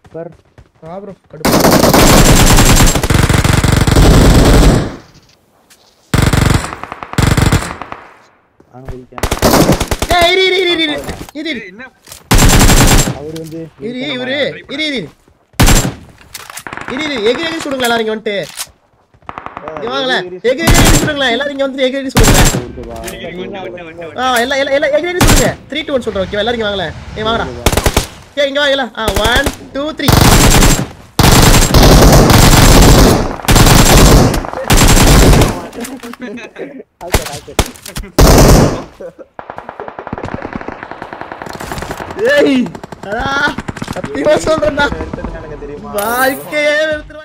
Per bro கடுப்பு. ஆனா குடிச்சேன். ஏய் இரு என்ன அவர் வந்து இவரு எகிரி சுடுங்க எல்லாரும் இங்க வந்துட்டு. இங்க வாங்கல எகிரி சுடுங்க எல்லாரும் இங்க வந்து எகிரி சுடுங்க. எல்லாம் எகிரி சுடுங்க. 3 2 1 சொல்றேன் ஓகே எல்லாரும் இங்க வாங்கல. ஏய் வாங்கடா. ஏய் இங்க வாங்கல. 1 2 3 ஏய் அடா சத்தியமா சொல்றேன்டா தெரியுமா வாழ்க்கையே